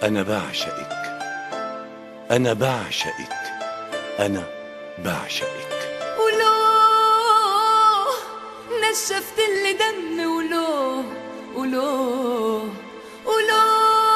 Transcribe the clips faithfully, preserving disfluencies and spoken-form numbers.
أنا بعشقك، أنا بعشقك، أنا بعشقك. ولو نشفت اللي دمي، ولو ولو ولو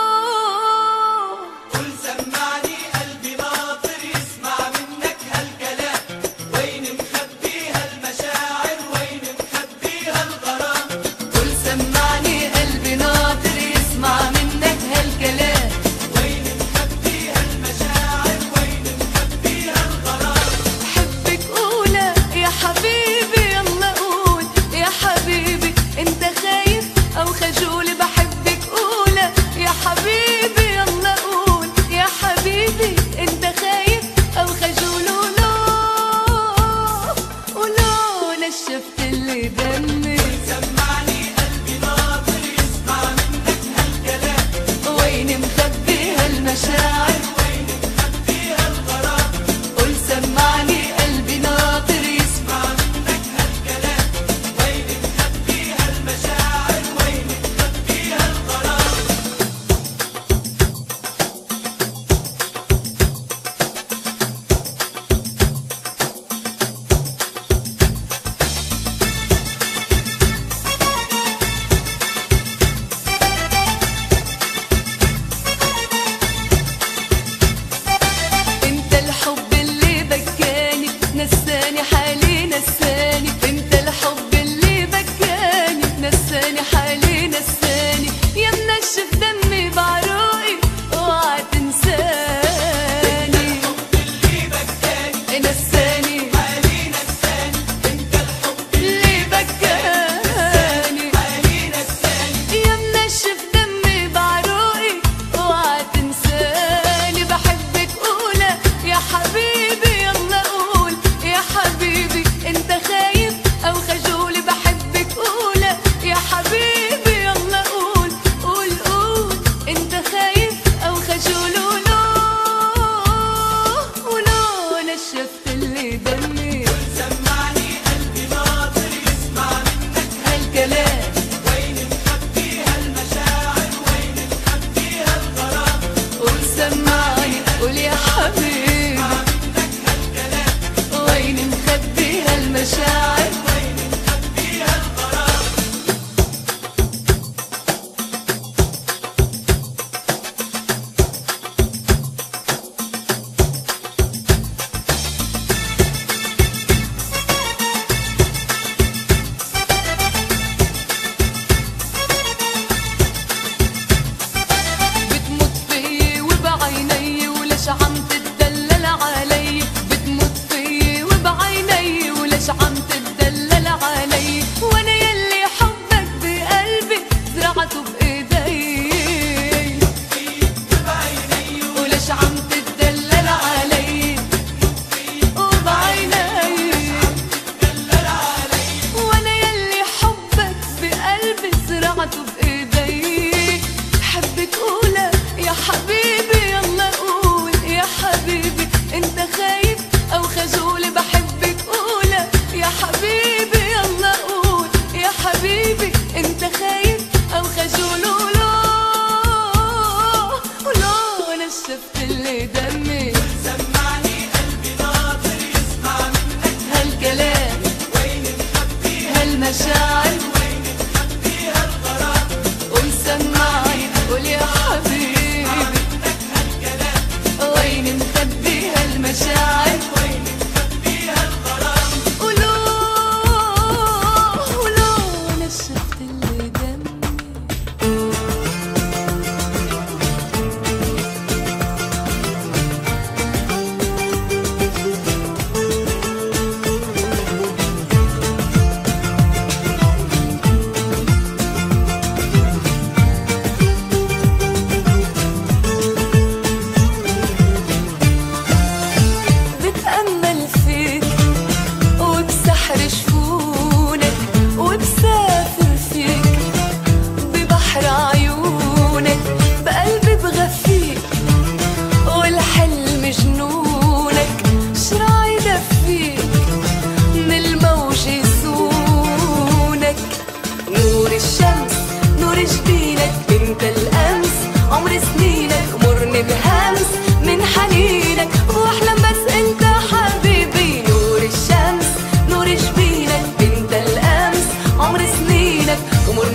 قل سمعني قلبي ناطر يسمع منك هالكلام، وين مخبيها المشاعر، وين مخبيها الغرام. قل سمعني قلبي ناطر يسمع منك هالكلام، وين مخبيها المشاعر، وين مخبيها الغرام. بحبك قولها يا حبيبي، يلا قول يا حبيبي، انت خايف او خجول؟ بحبك قولها يا حبيبي، يلا قول يا حبيبي، انت خايف او خجول؟ ولو ولو نشفت اللي دمي، سمعني قلبي ناطر يسمع منك هالكلام، وين مخبيها المشاعر، وين مخبيها الغرام. قل سمعني قلبي ناطر يسمع منك هالكلام، وين مخبيها المشاعر، وين مخبيها الغرام. انت الحب اللي بكاني، نساني حالي نساني، انت الحب اللي بكاني، نساني حالي نساني، يا منشف دمي بعروقي اوعى تنساني. اللي بكاني نساني حالي نساني، انت الحب اللي بكاني، حالي نساني. يا منشف دمي بعروقي اوعى تنساني. بحبك قولها يا حبيبي، يلا قول يا حبيبي، انت خايف او خجول؟ بحبك قولها يا حبيبي، يلا قول قول قول، انت خايف او خجول؟ ولو ولو نشفت اللي دمي، سمعني قلبي ناطر يسمع منك هالكلام وين مخبيها المشاعر، وين مخبيها الغرام. قول سمعني قول يا حبيبي، منك هالكلام، وين مخبيها المشاعر، وين مخبيها الغرام. بتموت فيي وبعيني، وليش عم تتدلل علي؟ بتموت فيي وبعيني، وليش عم تتدلل علي؟ وانا يلي حبك بقلبي زرعته بايدي، وليش عم تتدلل علي؟ وبعيني وانا يلي حبك بقلبي زرعته بايدي. حبك قولها يا حبيبي، يلا قول يا حبيبي، انت خايف او خجول؟ بحبك قولها يا حبيبي، يلا قول يا حبيبي، انت خايف او خجول؟ ولو ولو نشفت اللي دمي، سمعني قلبي ناطر يسمع منك هالكلام وين مخبيها هالمشاعر، وين مخبيها الغرام. قول سمعني قول يا حبيبي، منك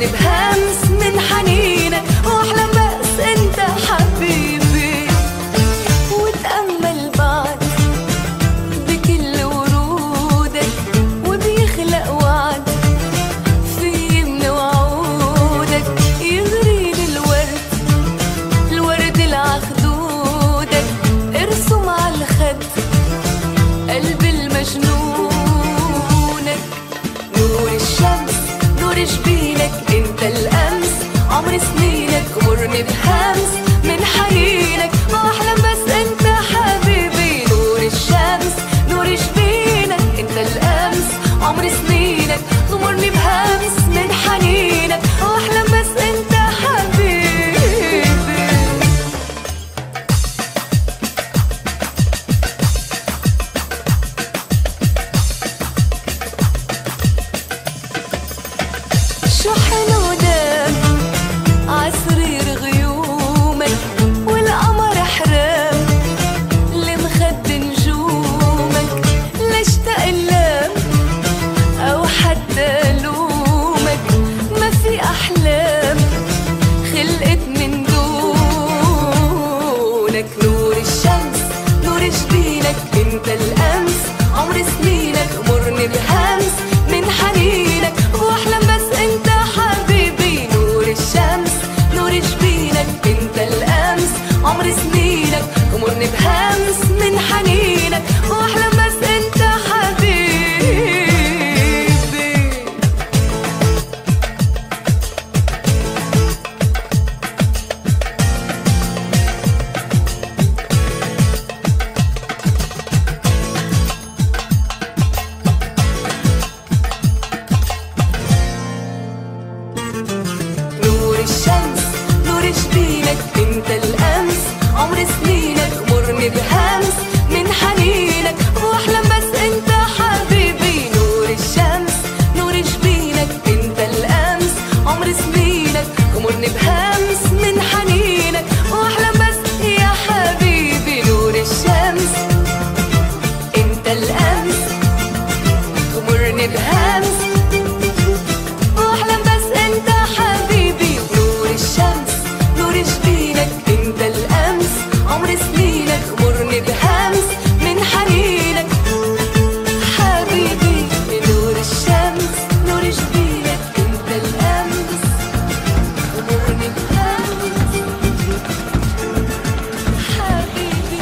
تغمرني بهمس من حنينك واحلم بس انت حبيبي. وتأمل بعد بكل ورودك وبيخلق وعد في من وعودك، يغريد الورد الورد العخدودك، ارسم على الخد قلب المجنونك. نور الشمس نور جبينك انت الامس، عمر سنينك غمرني بهمس من حنينك واحلم بس انت حبيبي. نور الشمس نور جبينك انت الامس، عمر سنينك غمرني بهمس من حنينك واحلم بس انت حبيبي. شو حلو دام عسرير غيومك والقمر حرام لمخد نجومك، لاشتاق اللام او حتى لومك، ما في احلام خلقت من دونك. نور الشمس نور جبينك انت الامس، عمر سنينك غمرني بهمس من حنينك واحلم بس انت حبيبي. نور الشمس نور جبينك انت الامس، عمر سنينك غمرني بهمس من حنينك واحلم بس انت حبيبي. نور الشمس نور جبينك انت الامس، عمر سنينك غمرني بهمس من حنينك واحلم بس انت حبيبي. نور الشمس نور جبينك انت الامس، عمر سنينك غمرني بهمس من حنينك واحلم بس يا حبيبي. نور الشمس انت الامس غمرني بهمس واحلم بس انت حبيبي. نور الشمس نور جبينك انت الامس، عمر سنينك غمرني بهمس من حنينك حبيبي. نور الشمس نور جبينك انت الامس غمرني بهمس حبيبي.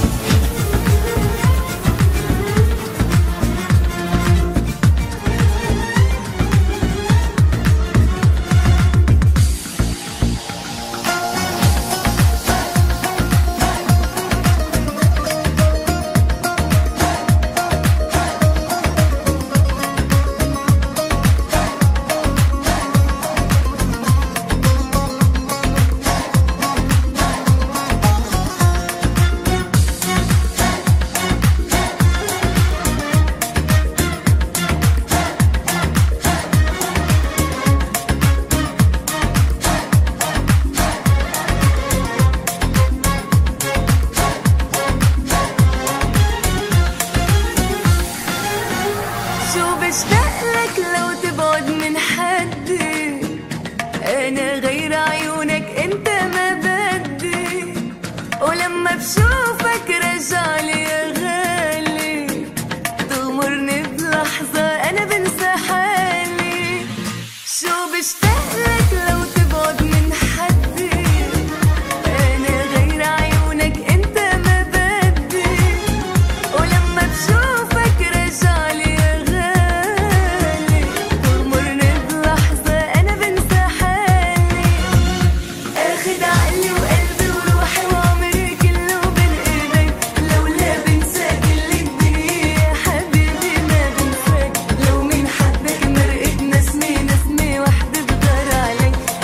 شو بشتاق لك لو تبعد من حدي، انا غير عيونك انت ما بدي، ولما بشوفك رجعلي يا غالي تغمرني بلحظة انا بنسى حالي. شو بشتاق لك لو تبعد من حدي، انا غير عيونك انت ما بدي، ولما بشوفك رجعلي يا غالي تغمرني بلحظة انا بنسى حالي. اخد عقلي وقلبي وروحي وعمري كله بين ايديك، لولا بنسى كل الدنيا يا حبيبي ما بنساك. لو مين حبك مرقت نسمي نسمي وحدة بغار عليك،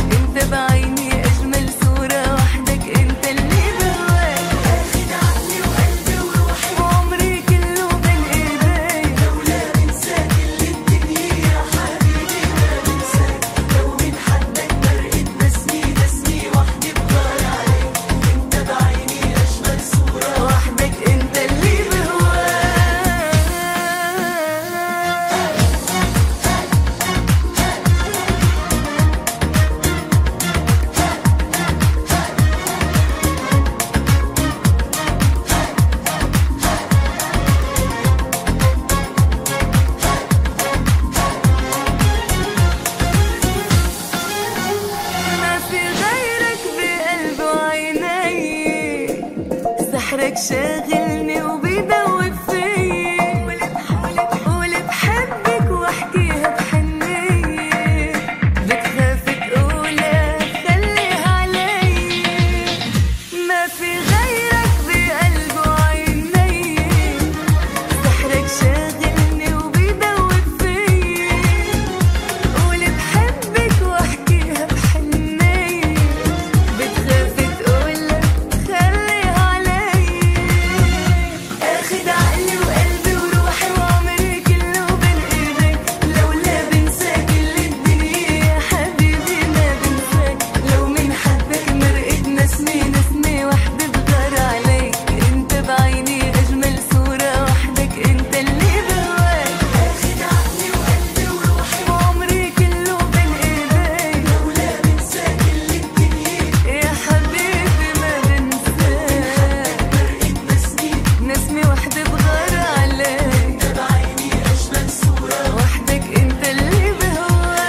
سحرك شاغلني وبيدوب فيا، قولي بحبك واحكيها بحنية، بتخاف تقولها خليها عليا، ما في غيرك بقلبي وعيني، سحرك شاغلني وبيدوب فيا، قولي بحبك واحكيها بحنية، بتخاف تقولها خليها عليا، اخد عقلي وقلبي وروحي وعمري كله بين ايديك، لولا بنسى كل الدنيا يا حبيبي ما بنساك، لو من حبك مرقت نسمي نسمي وحدة بغار عليك، انت بعيني اجمل صورة وحدك انت اللي بهواك، اخد عقلي وقلبي وروحي وعمري كله بين ايديك، لولا بنسى كل الدنيا يا حبيبي ما بنساك، مرقت نسمي نسمي وحدة بغار عليك، انت بعيني اجمل صورة وحدك انت اللي بهواك.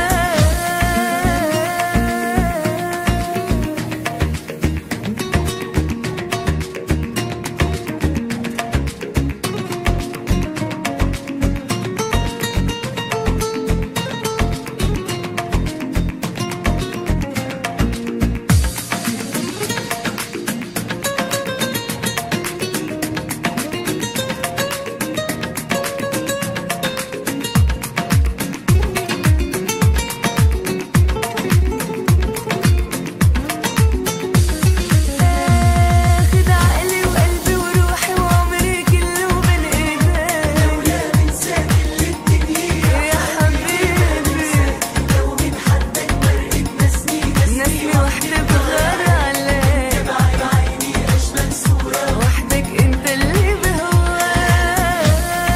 اخد عقلي وقلبي وروحي وعمري كله بين ايديك، لولا بنسى كل الدنيا يا حبيبي، لو من حدك مرقت نسمي نسمي وحدة بغار عليك، بعيني اجمل صورة وحدك انت اللي بهواك،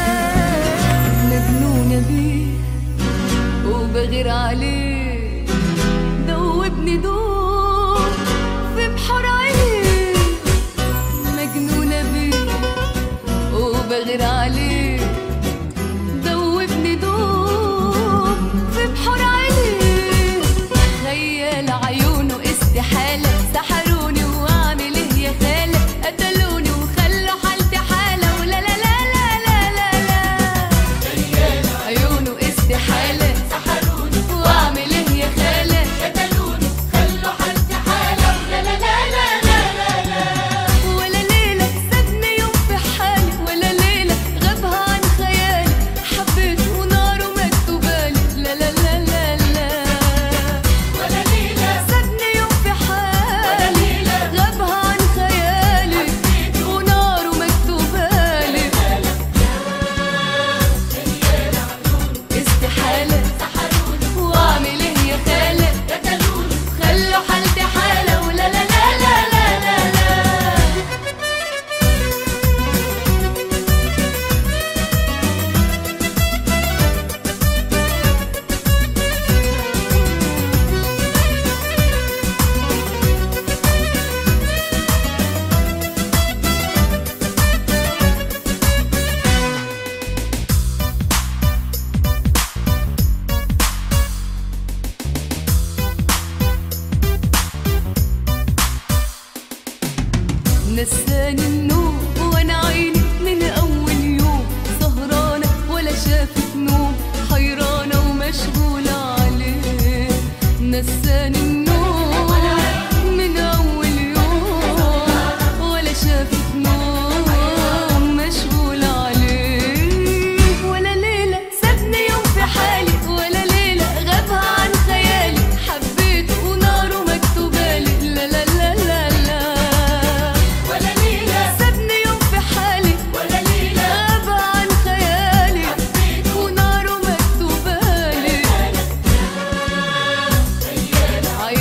مجنونة بيه وبغير عليه، دوبني دوب في بحر عيني، مجنونة بيه وبغير عليه، دوبني دوب في بحر عيني، خيال عيونه استحالة، سحروني واعمل ايه يا خالة، قتلوني وخلوا حالتي حالة، ولا لا لا لا لا لا لا، عيونه استحالة، سحروني واعمل ايه يا خالة، قتلوني خلوا حالتي حالة، ولا لا لا لا لا لا لا، ولا ليلة سابني يوم في حالي، ولا ليلة غابها عن خيالي، حبيت وناره مكتوبالي، لا لا لا لا لا، ولا ليلة سابني يوم في حالي، غابها عن خيالي، وناره مكتوبالي، استحالة، واعمل ايه يا خالة، خلوا حالتي حالة، ولا لا لا لا لا لا لا. نساني النوم وانا عيني من اول يوم سهرانه، ولا شافت نوم، حيرانه ومشغوله عليه، نساني النوم من اول يوم، ولا شافت نوم، مشغوله عليه، ولا ليله سابني يوم في حالي، ولا ليله غابها عن خيالي، حبيت وناره مكتوبالي، لا لا لا لا لا، ولا ليلة سابني يوم في حالي، ولا ليلة غابها عن خيالي، حبيت وناره مكتوبالي،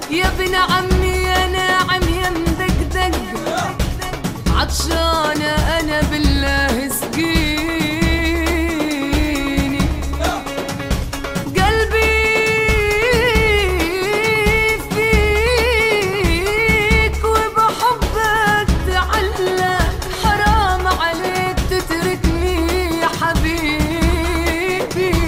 يا ابن عمي يا ناعم يا مدقدق، عطشانة أنا بالله اسقيني. قلبي فيك وبحبك تعلق، حرام عليك تتركني يا حبيبي.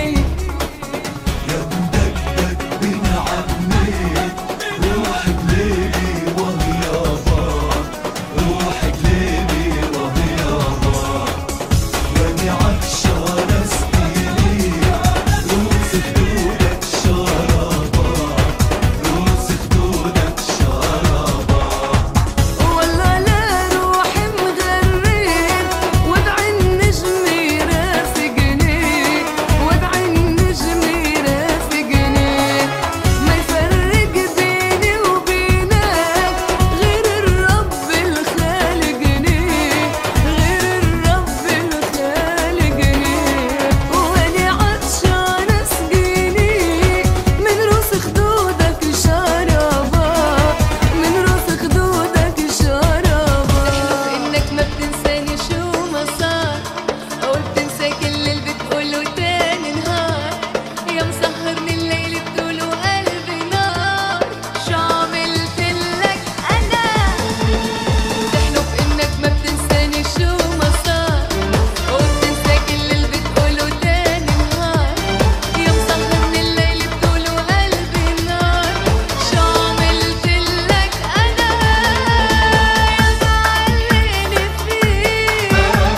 يا مدقدق بن عميت، روحك ليلي وهي بار، روحك ليلي وهي بار. واني عطشان اسقيني، روس خدودك شرابات، روس خدودك شرابات. والله لا روحي مغرب، وادعي النجم يرافقني، وادعي النجم يرافقني. ما يفرق بيني وبينك غير الرب الخالقني، غير الرب الخالقني. واني عطشان اسقيني من روس خدودك شرابات، من روس خدودك شرابات. تحلف انك ما بتنساني شو ما صار، او بتنسى كل اللي بتقوله تاني نهار. يا مسهرني الليل بتقوله قلبي نار، شو عملتلك انا؟ تحلف انك ما بتنساني شو ما صار، او بتنسى كل اللي بتقوله تاني نهار. يا مسهرني الليل بتقوله قلبي نار، شو عملتلك انا؟ يا معلقني فيك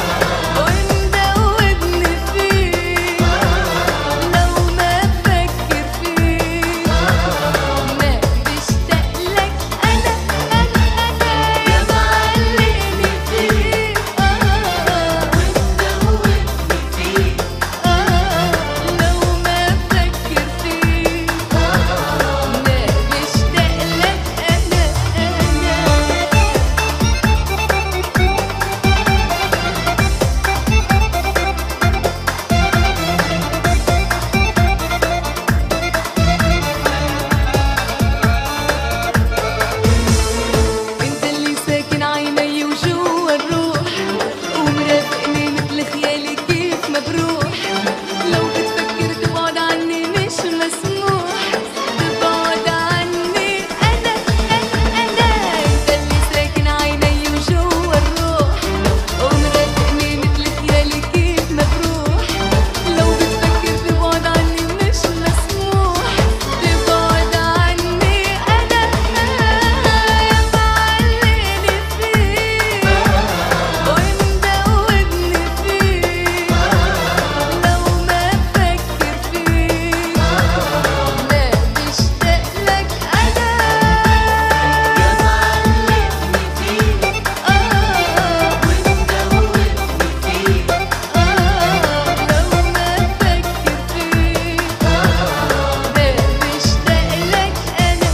ومدوبني فيك، لو ما بفكر فيك ما بشتاق لك انا انا انا. يا معلقني فيك ومدوبني فيك، لو ما بفكر فيك ما بشتاق لك انا انت اللي ساكن عيني وجوا الروح، ومرافقني مثل خيالي كيف ما بروح. لو بتفكر تبعد عني مش مسموح، تبعد عني انا انا انا. انت اللي ساكن عيني وجوا الروح، ومرافقني مثل خيالي كيف ما بروح. لو بتفكر تبعد عني مش مسموح، تبعد عني انا. يا معلقني فيك ومدوبني فيك، لو ما بفكر فيك ما بشتاق لك انا. يا معلقني فيك ومدوبني فيك، لو ما بفكر فيك ما بشتاق لك انا.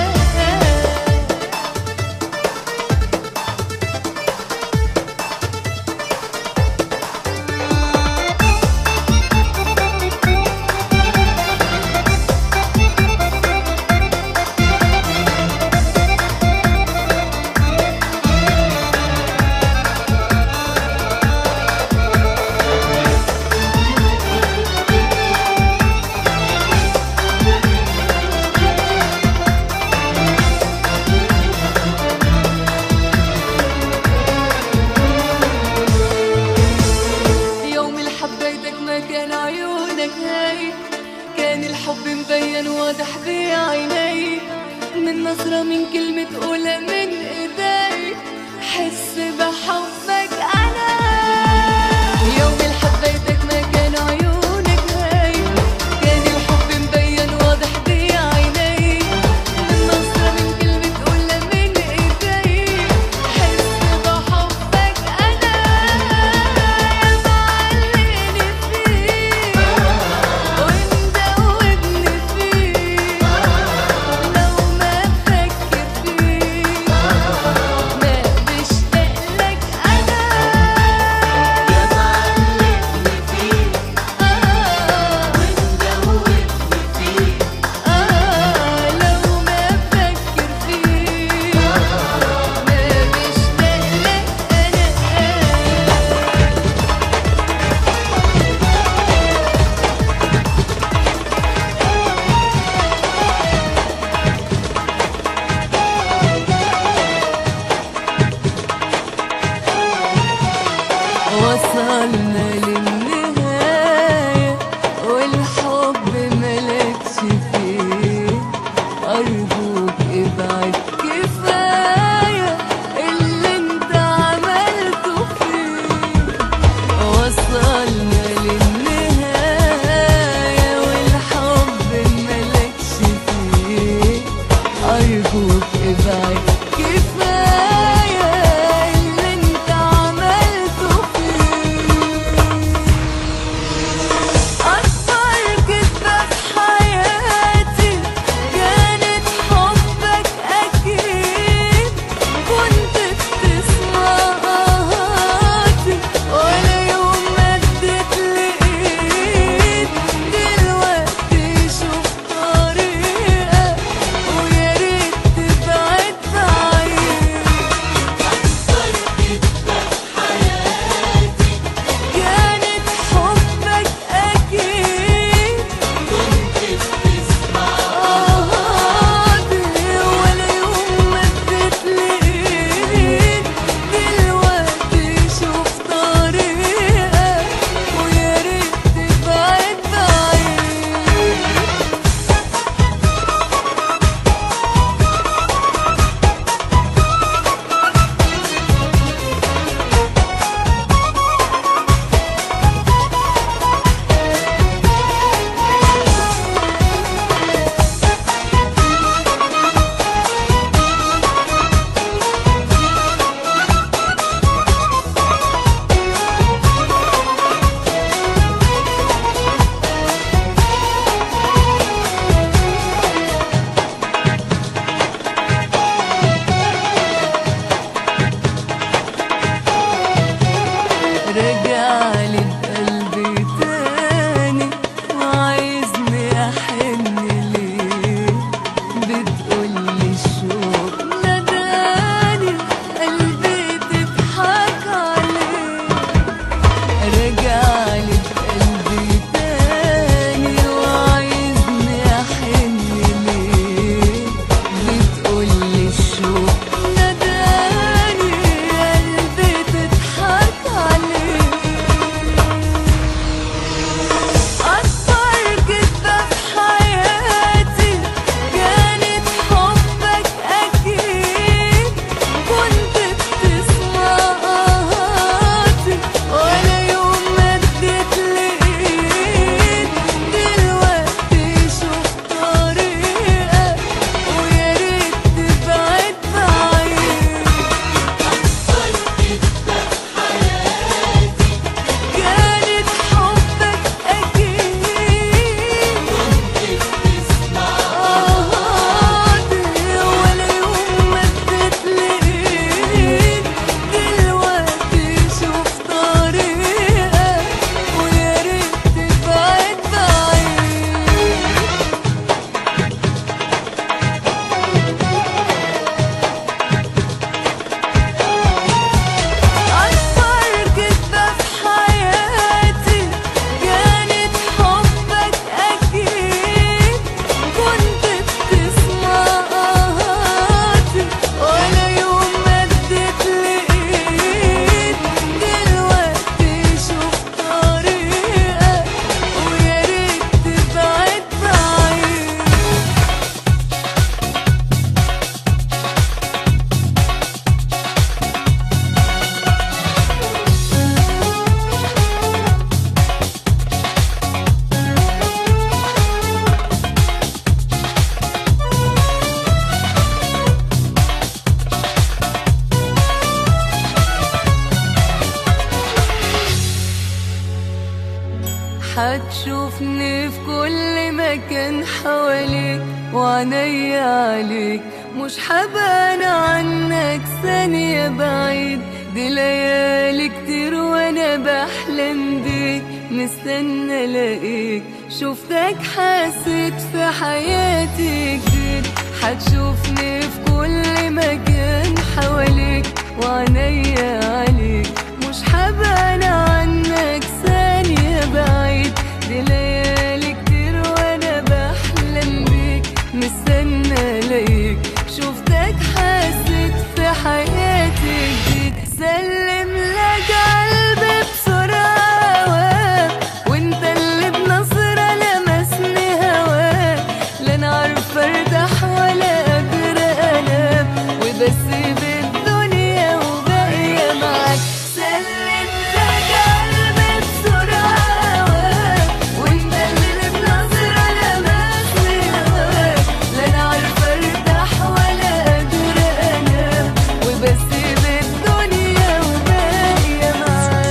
يوم اللي حبيتك ما كان عيونك هاي، كان الحب مبين واضح بعيني. من نظرة من كلمة تقولها من ايدي، حس بحبك انا. يوم اللي حبيتك ما كان عيونك هاي، كان الحب مبين واضح بعيني. من نظرة من كلمة تقولها من ايدي، حس بحبك انا. يا معلقني فيك ومدوبني فيك، لو ما بفكر فيك ما بشتاق لك انا. مكان حواليك وعنيا عليك، مش حبان عنك ثانية بعيد. دي ليالي كتير وانا بحلم بيك، مستنى الاقيك. شوفتك حسيت في حياتي جديد، هتشوفني في كل مكان حواليك وعنيا عليك، مش حبان عنك ثانية بعيد. دي ليالي كتير وانا بحلم بيك، مستنى الاقيك. شوفتك حسيت في حياتي جديد، سلم لك قلبي بسرعة، وانت اللي بنظرة لمسني هواك. لا انا عارفة ارتاح ولا قادرة انام، وبسيب الدنيا وباقية معاك. سلم لك قلبي بسرعة، وانت اللي بنظرة لمسني هواك. لا انا عارفة ارتاح ولا قادرة انام، وبسيب الدنيا وباقية معاك.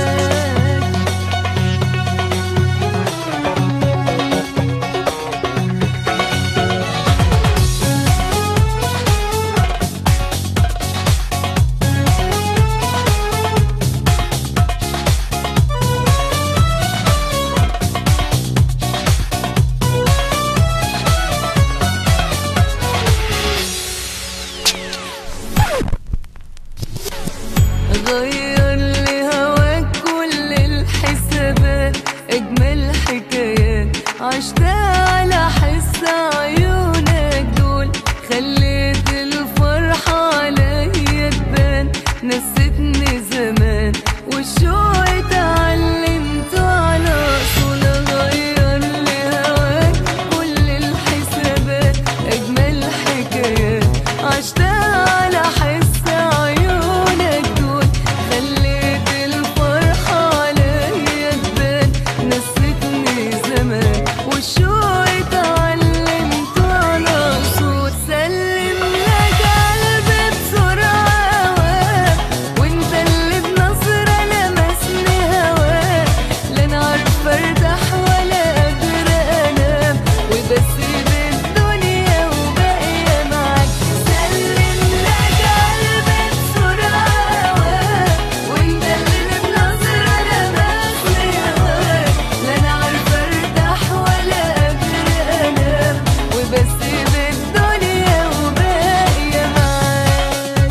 غير لي هواك كل الحسابات، اجمل حكايات عشتها على حس عيونك دول. خليت الفرحة عليا تبان، نسيتني زمان والشوق اتعلمت على اصول. غير لي هواك كل الحسابات، اجمل حكايات عشتها على حس عيونك دول. خليت الفرحة عليا تبان، نسيتني زمان والشوق اتعلمت على اصول. سلم لك قلبي بسرعة، وانت اللي بنظرة لمسني هواك. لا انا عارفة ارتاح ولا قادرة انام، وبسيب الدنيا وباقية معاك. سلم لك قلبي بسرعة، وانت اللي بنظرة لمسني هواك. لا انا عارفة ارتاح ولا قادرة انام، وبسيب الدنيا وباقية معاك.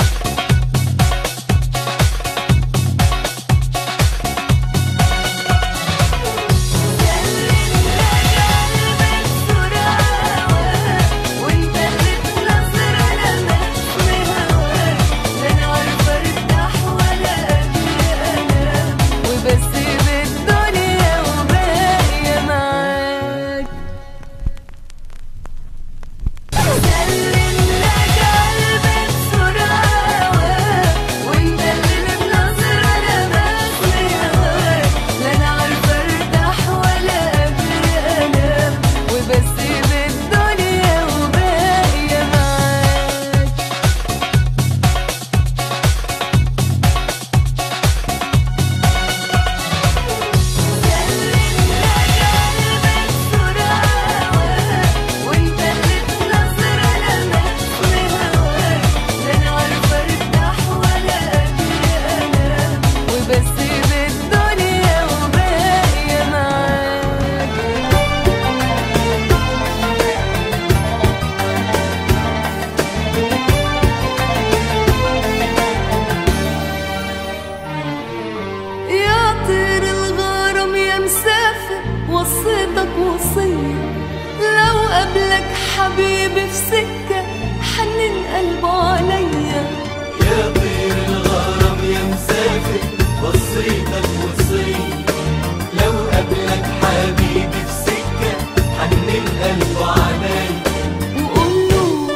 وانت اللي بنظرة لمسني هواك. لا انا عارفة ارتاح ولا قادرة انام، وبسيب الدنيا وباقية معاك. سلم لك قلبي بسرعة، وانت اللي بنظرة لمسني هواك. لا انا عارفة ارتاح ولا قادرة انام، وبسيب الدنيا وباقية معاك. وانت اللي بنظرة لمسني هواك. لا انا عارفة ارتاح ولا قادرة انام، وبسيب الدنيا وباقية معاك. يا طير الغرام يا مسافر، وصيتك وصية. لو قبلك حبيبي في سكة، حنن قلبه عليا. يا طير الغرام يا مسافر، وصيتك وصية. لو قبلك حبيبي في سكة، حنن قلبه علي. وقوله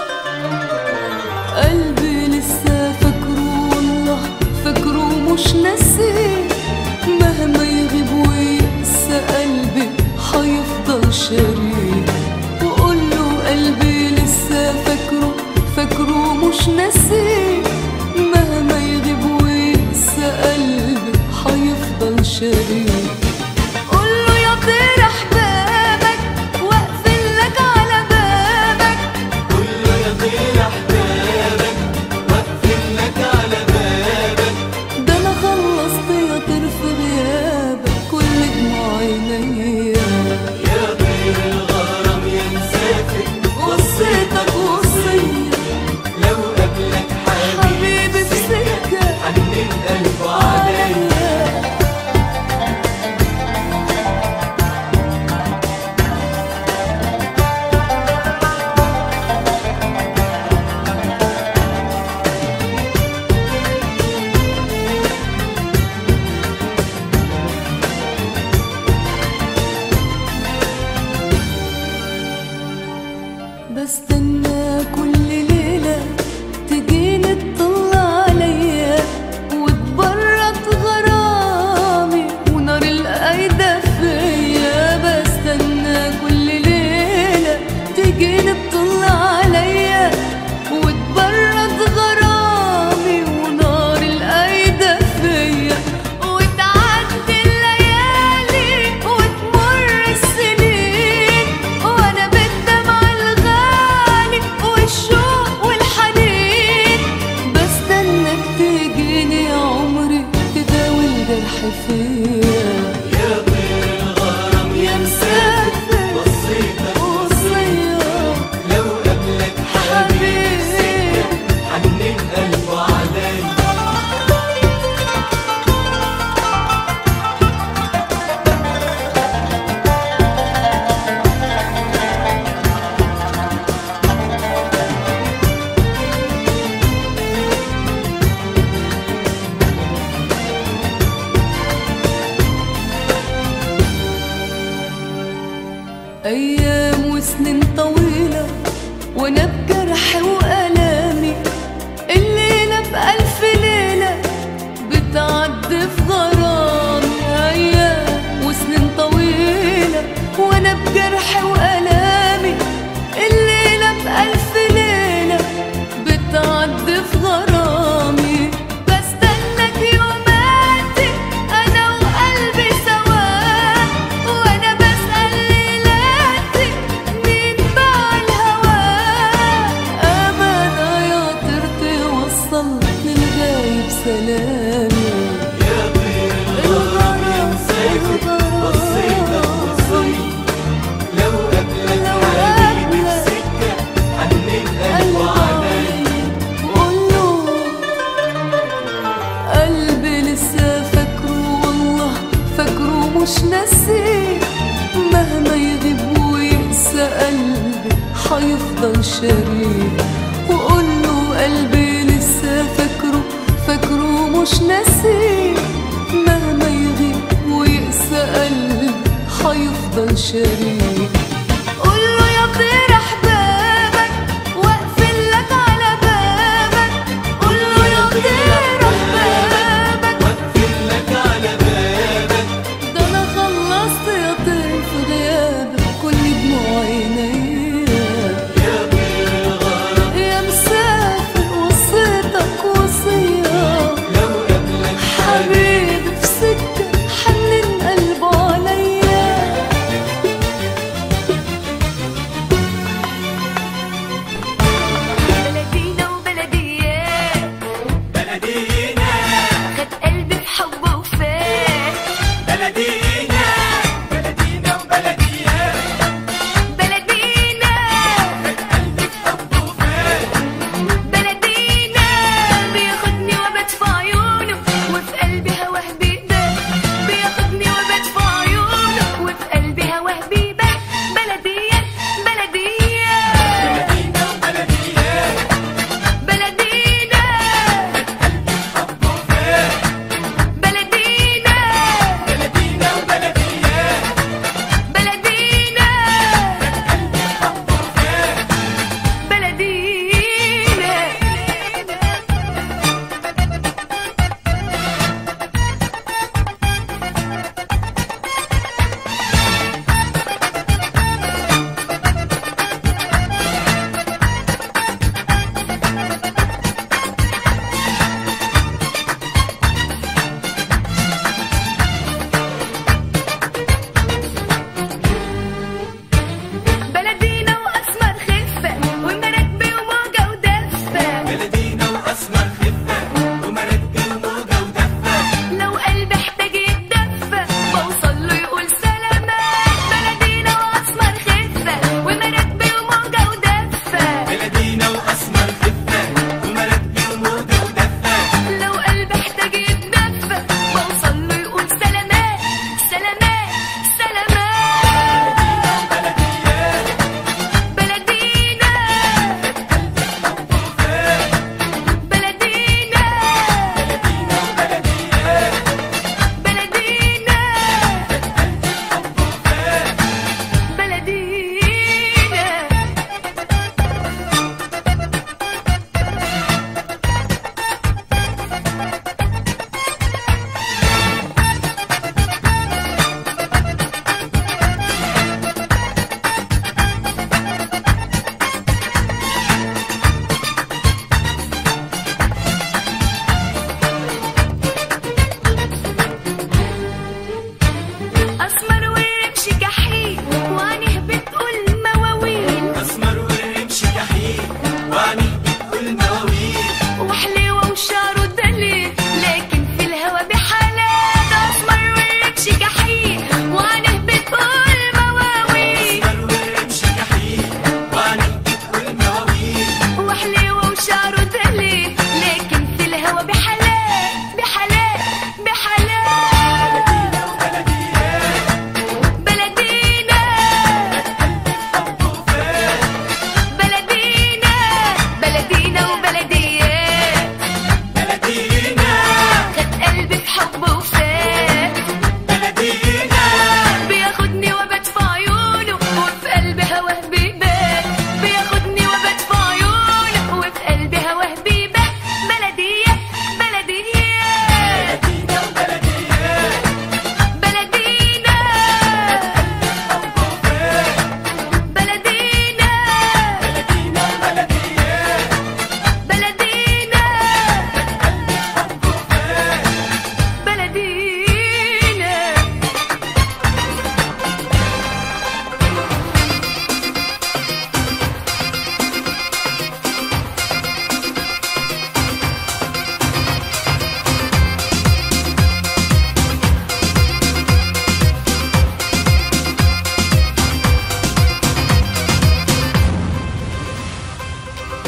قلبي لسه فاكره، والله فاكره مش ناسيه. مهما يغيب ويقسى قلبي هيفضل شريك. وقوله قلبي لسه فاكره، فاكره مش ناسيه. مهما يغيب ويقسى قلبي هيفضل شريك. قوله يا طير احبابك، واقفل بستنى كل ليلة تجيني تطل عليا وتبرد غرامي ونار القايدة فيا. بستنى كل ليلة تجيني تطل عليا وتبرد غرامي ونار القايدة فيا. وتعدي الليالي وتمر السنين وانا بالدمع الغالي والشوق والحنين بستناك تجيني يا عمري تداوي الجرح فيا. يا طير الغرام يا مسافر وصيتك وصية لو قبلك حبيبي سكة حنن قلبه علي. أيام وسنين طويلة وأنا بجرح وألامي الليلة بألف ليلة بتعدي في غرامي. أيام وسنين طويلة وأنا بجرح وألامي الليلة بألف ليلة بتعدي في غرامي. بستناك يوماتي أنا وقلبي سوا وأنا بسأل ليلاتي مين باع الهوا. أمانة يا طير توصل للغايب سلامي. يا طير الغرام يا مسافر وصيتك وصية لو قبلك حبيبي بسكة حنن قلبه علي. قوله قلبي لسه فاكره والله فاكره مش ناسيه مهما يغيب ويقسى قلبي حيفضل شريك. وقوله قلبي لسه فاكره فاكره مش ناسيه مهما يغيب ويقسى قلبي حيفضل شريك. قوله يا طير احبابك واقفل لك على بابك. قوله يا طير احبابك واقفل لك على بابك. ده انا خلصت يا طير في غيابك كل دموع عينيا. يا طير الغرام يا مسافر وصيتك وصية لو قبلك حبيبي في سكة حنن قلبه عليا.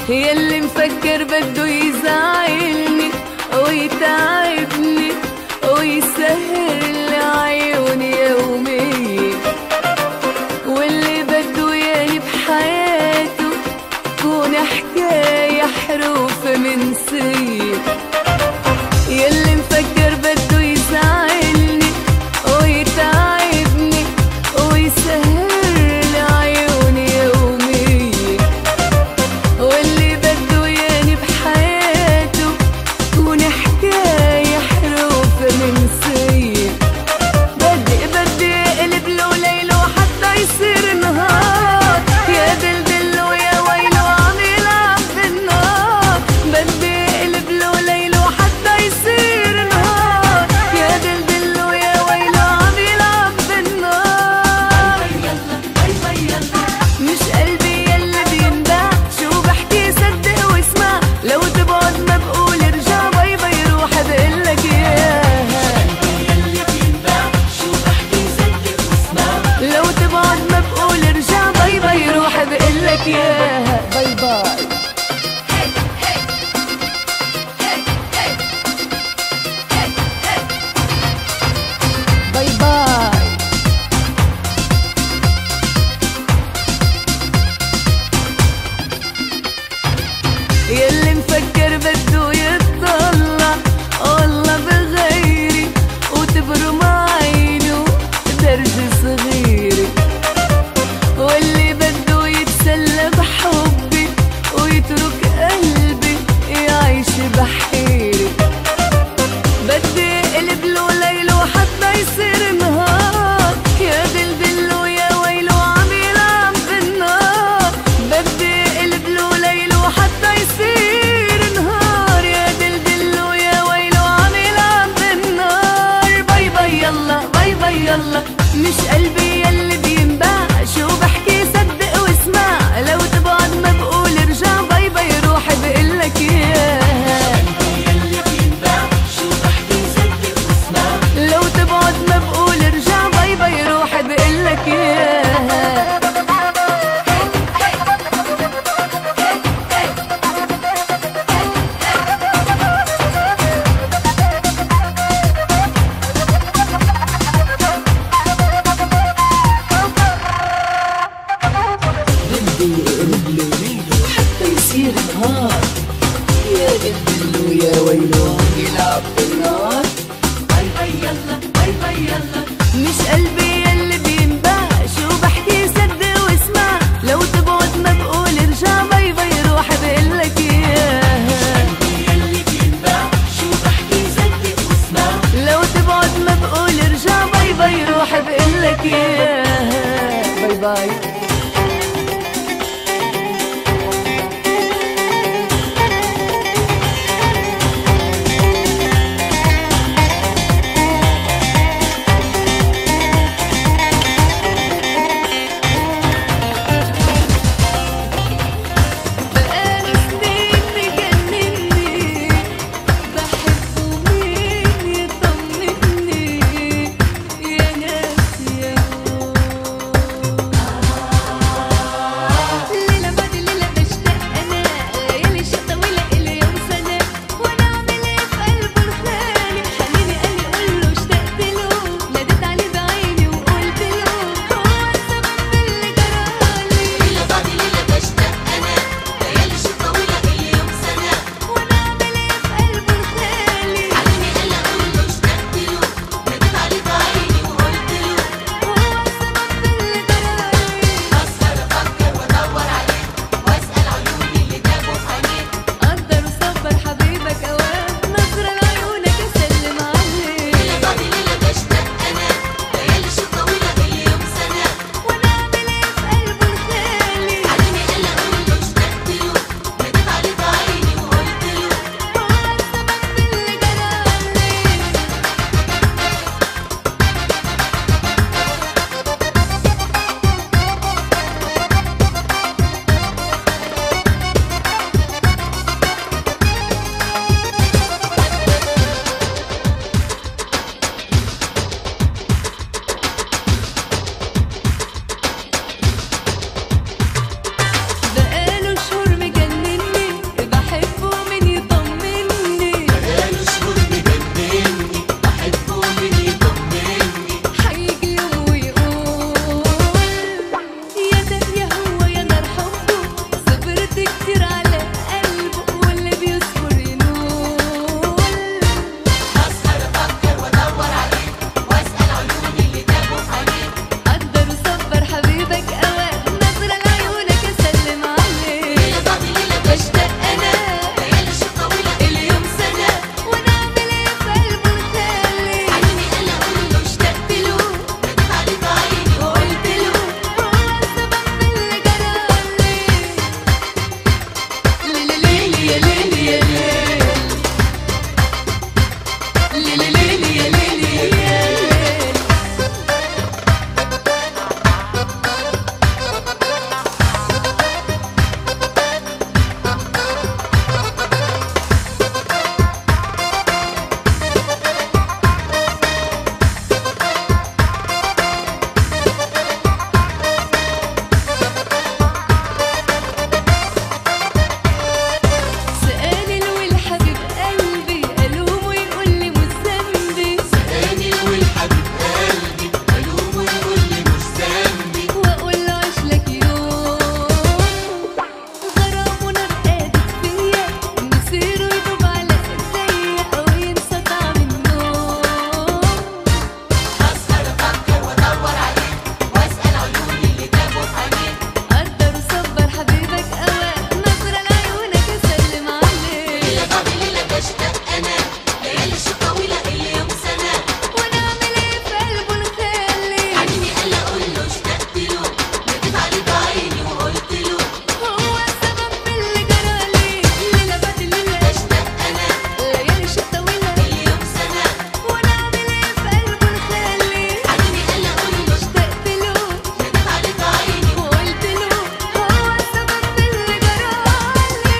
يلي مفكر بده يزعلني ويتعبني ويسهر لي عيوني يوميا، واللي بده ياني بحياته كون حكاية حروف منسية. يلي مفكر بده يزعلني ويتعبني ويسهر لي عيوني يوميا، واللي بده ياني بحياته كون حكاية حروف منسية. بدي بدي اقلب له ليله حتى يصير نهار، يا دلدله يا ويله عم يلعب بالنار. بدي اقلب له ليله حتى يصير نهار، يا دلدله يا ويله عم يلعب بالنار. مش قلبي يلي بينباع، شو بحكي صدق واسمع، لو تبعد ما بقول ارجع باي باي روح بقلك اياها. لو تبعد ما بقول ارجع باي باي روح بقلك اياها. باي باي. باي باي. يلي مفكر بده يتطلع والله بغيري وتبرم عينه درج صغيري، واللي بده يتسلى بحبي ويترك قلبي يعيش بحيري. بدي اقلب له ليله حتى يصير نهار، يا دلدله يا ويله عم يلعب بالنار. بدي اقلب له ليله حتى يصير نهار، يا دلدله يا ويله عم يلعب بالنار. باي باي يلا باي باي يلا، مش قلبي يلي بينباع، شو بحكي صدق واسمع، لو تبعد ما بقول ارجع باي باي روح بقلك اياها. لو تبعد ما بقول ارجع باي باي روح بقلك اياها. بدي اقلب له ليله حتى يصير نهار، يا دلدله يا ويله عم يلعب بالنار. باي باي يلا باي باي يلا، مش قلبي يلي بينباع، شو بحكي صدق واسمع، لو تبعد ما بقول ارجع باي باي روح بقلك اياها. لو تبعد ما بقول ارجع باي باي روح بقلك اياها. باي باي. حد كتير على قلبه واللي بيصبر ينول. أسهر أفكر وأدور عليك وأسأل عيوني اللي تابوا في عينيك. قدر وصبر حبيبك أوام نظرة لعيونك أسلم عليك. ليلة بعد ليلة بشتاق أنا ليالي الشوق طويلة اليوم سنة وأنا أعمل إيه في قلبه الخالي. عيوني قال أقول له اشتقت له نديت عليه بعيني وقلت له هو السبب في اللي جرالي. ليلي ليلي يا ليلي يا ليل، ليلي ليلي يا ليلي يا ليل. سألني والحبيب قلبي ألومه يقول لي مش ذنبي. سألني والحبيب قلبي ألومه يقول لي مش ذنبي. وأقول له عيش لك يوم غرام ونار قادت فيا مسيره يدوب على إيديا أو ينسى طعم النوم. أسهر أفكر وأدور عليك وأسأل عيوني اللي تابوا في عينيك. قدر وصبر حبيبك أوام نظرة لعيونك أسلم عليك. ليلة بعد ليلة بشتاق أنا ليالي الشوق طويلة اليوم سنة وأنا أعمل إيه في قلبه الخالي. عيني قال أقول له اشتقت له نديت عليه بعيني وقلت له هو السبب في اللي جرالي. ليلة بعد ليلة بشتاق أنا ليالي الشوق طويلة اليوم سنة وأنا أعمل إيه في قلبه الخالي. عيني قال أقول له اشتقت له نديت عليه بعيني وقلت له هو السبب في اللي جرالي.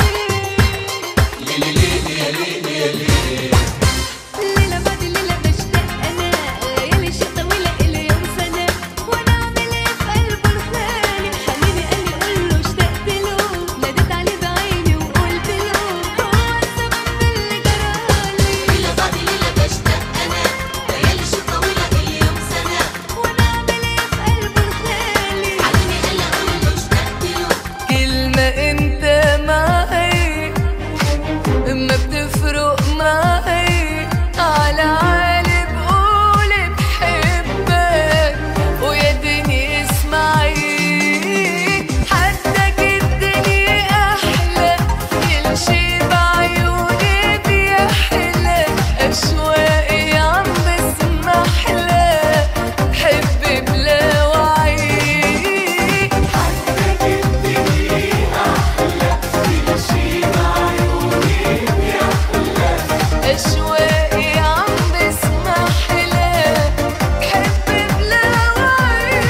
ليلي ليلي يا ليلي يا ليلي. ليلة بعد ليلة بشتاق أنا ليالي الشوق طويلة اليوم سنة وأنا أعمل إيه في قلبه الخالي. حبيبي قال لي قول له اشتقت له ناديت عليه بعيني وقلت له هو السبب في اللي جرالي. ليلة بعد ليلة بشتاق أنا ليالي الشوق طويلة اليوم سنة وأنا أعمل إيه في قلبه الخالي. عيني قال أقول له اشتقت له كلمة أنت معي ما بتفرق معي على عالي بقول بحبك ويا دنيا اسمعي. حدك الدنيا أحلى كل شي بعيوني بيحلى أشواقي عم بسمحلى حبي بلا وعي. أشواقي عم بسمحلى حبي بلا وعي.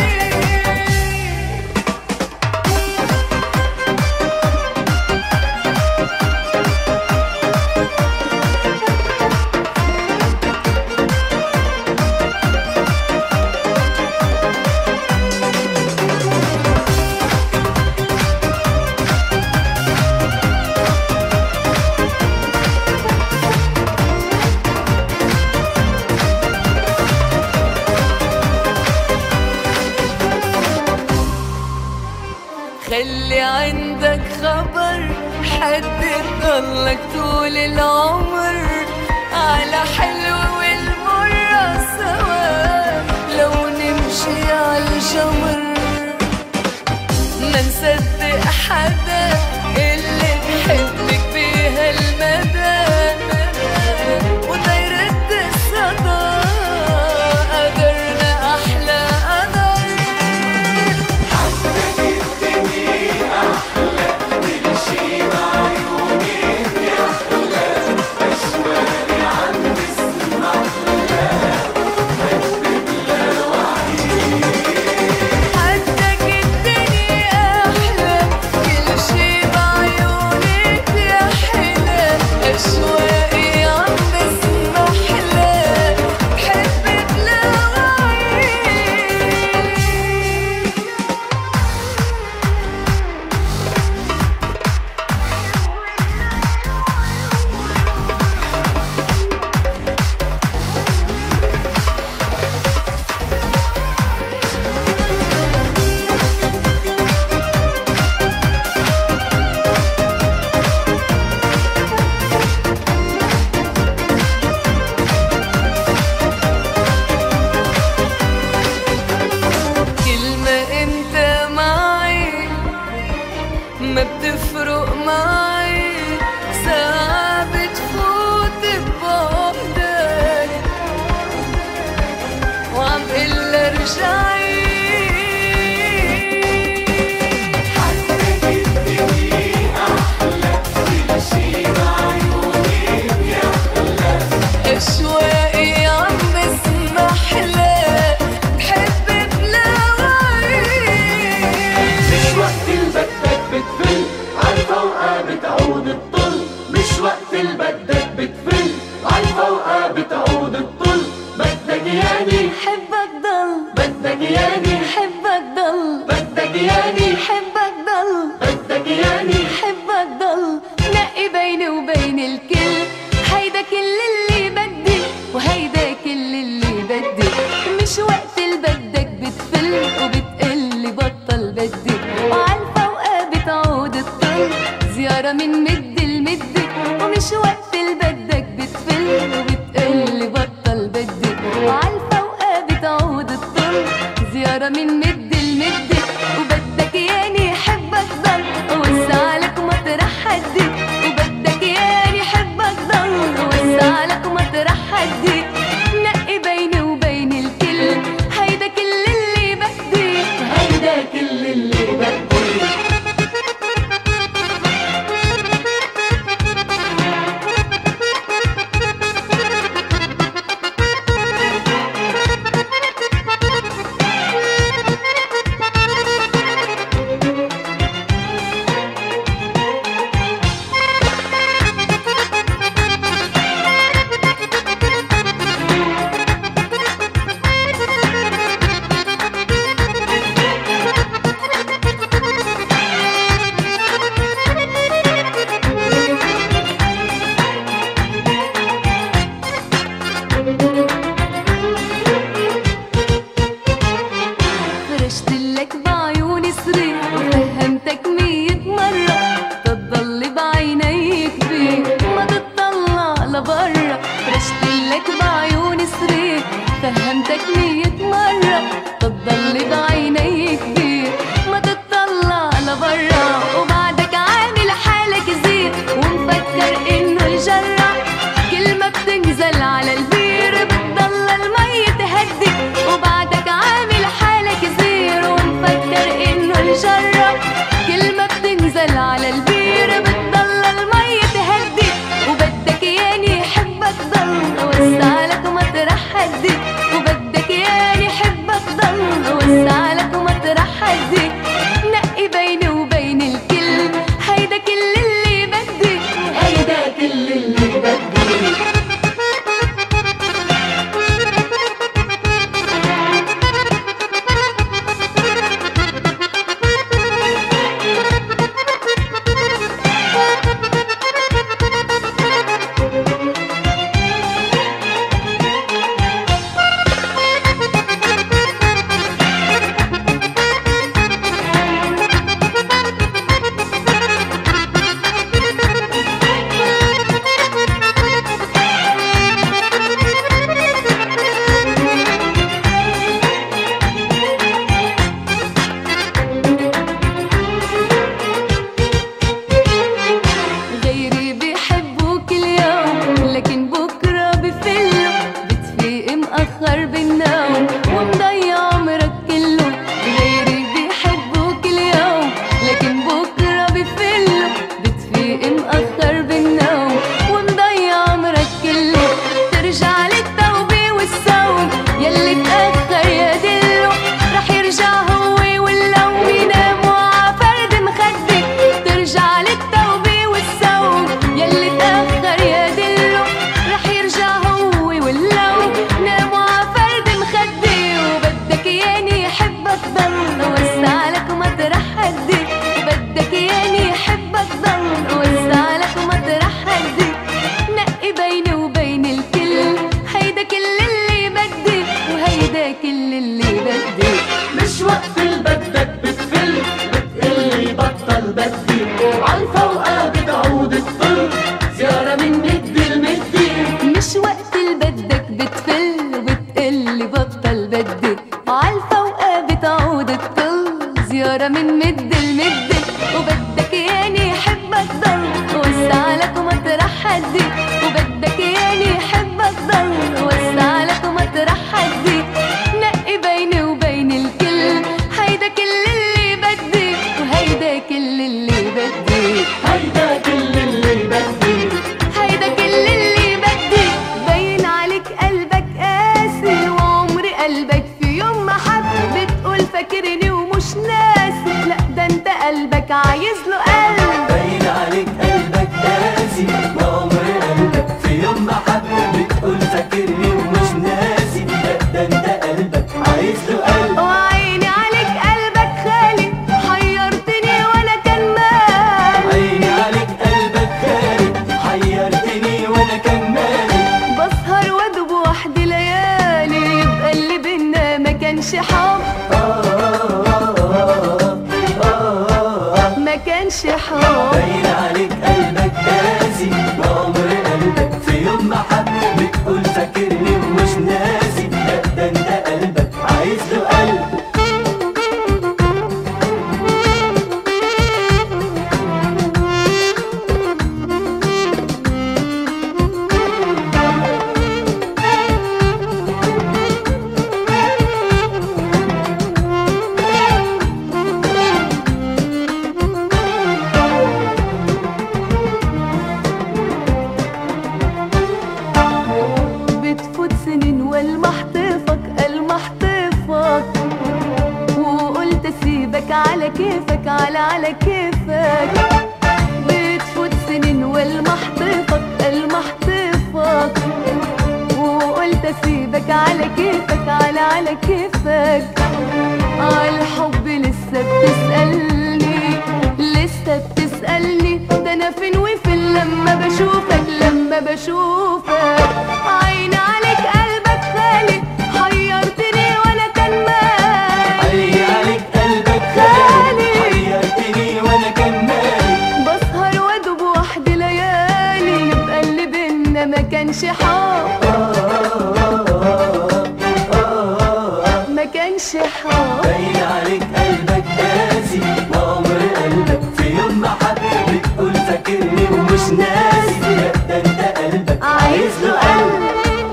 خلي عندك خبر حد يضلك طول العمر على حلو والمرة سوا لو نمشي عالجمر. ما نصدق حدا اللي بحبك بهالمدى وده يرد الصدى. قدرنا أحلى قدر حدك الدنيا أحلى ما بتفرق معي ساعة بتفوت ببعدك وعم قل ارجعي. أشواقي عم بسمح لك بحب بلا وعي. مش وقت البدك بتفل عالفوقة بتعود الطل، مش وقت البدك بتفل عالفوقة بتعود الطل. بدك ياني حبك ضل، بدك ياني حبك ضل، بدك ياني حبك ضل، بدك ياني حبك ضل. نقي بيني وبين الكل، هيدا كل اللي بدي وهيدا كل اللي بدي. مش وقت البدك بتفل وبتقلي بطل بدي، وعالفوقة بتعود الطل زيارة من مد المدي. ومش وقت البدك بتفل وبتقلي بطل بدي، وعالفوقة بتعود الطل زيارة من مد المدي. وبدك ياني حبك ضل ووسعلك مطرح حدي، وبدك ياني حبك ضل ووسعلك مطرح حدي. نقي بيني وبين الكل، هيدا كل اللي بدي هيدا كل اللي بدي. فرشتلك بعيوني صريح وفهمتك مية مرة، تضل بعينيك بيه ما تطلع لبرا. فرشتلك بعيوني صريح فهمتك مية مرة، تضل بعينيك بيه ما تطلع لبرا. وبعدك عامل حالك زين ومفكر انه الجرة كل ما بتنزل على البير بتضل المي تهدي. وبعدك عامل حالك زين ومفكر انه الجرة كل ما بتنزل على البير بتضل المي تهدي. وبدك ياني حبك ضل ووسعلك مطرح حدي، وبدك ياني حبك ضل ووسعلك مطرح حدي. نقي بيني وبين الكل، هيدا كل اللي بدي هيدا كل اللي بدي. غيري بيحبوك اليوم لكن بكرة بفلوا، بتفيق مأخر بالنوم ومضيع عمرك كله. غيري بيحبوك اليوم لكن بكرة بفلوا، بتفيق مأخر بالنوم ومضيع عمرك كله. ترجع للتوبة والصوم يلي تأخر يا دلو، رح يرجع هو واللوم يناموا ع فرد مخدك. ترجع للتوبة والصوم يلي تأخر يا دلو، رح يرجع هو واللوم ناموا ع فرد مخدي. وبدك ياني حبك ضل ووسعلك مطرح حدي، وبدك ياني حبك ضل ووسعلك مطرح حدي. نقي بيني وبين الكل، هيدا كل اللي بدي وهيدا كل اللي بدي. مش وقت البدك بتفل بتقلي بطل بدي، عالفوقة بتعود الطل زيارة من مد المدي. مش وقت البدك بتفل وبتقلي بطل بدي، وعالفوقة بتعود الطل زيارة من مد المدي. وبدك تحدي، وبدك ياني حبك ضل وسع لك ومطرح حدي. نقي بيني وبين الكل، هيدا كل اللي بدي، وهيدا كل اللي بدي، هيدا كل اللي بدي، هيدا كل اللي بدي. بين عليك قلبك قاسي، وعمري قلبك في يوم ما حب. بتقول فاكرني ومش ناسي، لا ده انت قلبك عايز له قلب. باين عليك قلبك قاسي، وعمري قلبك في يوم ما حب. بتقول فاكرني ومش ناسي، لا ده انت قلبك عايز له قلب. وعيني عليك قلبك خالي، حيرتني وانا كان مالي. عيني عليك قلبك خالي، حيرتني وانا كان مالي. بسهر وادوب وحدي ليالي، يبقى اللي بينا ما كانش حب، ما كانش حب. باين عليك قلبك قاسي، وعمري قلبك في يوم ما حب. بتقول فاكرني ومش ناسي، لا ده انت قلبك عايز له قلب. بتفوت سنين والمحطفك المحطفك، وقلت اسيبك على كيفك على على كيفك. بتفوت سنين والمحطفك المحطفك، وقلت اسيبك على كيفك على على كيفك. عالحب لسه بتسألني، لسه بتسألني، ده انا فين وفين لما بشوفك لما بشوفك. عيني عليك قلبك خالي، حيرتني وانا كان مالي. عيني عليك قلبك خالي، حيرتني وانا كان مالي. بسهر وادوب وحدي ليالي، يبقى اللي بينا ما كانش حب، ما كانش حب. باين عليك قلبك قاسي، وعمري قلبك في يوم ما حب. بتقول فاكرني ومش ناسي، لا ده انت قلبك عايز له قلب.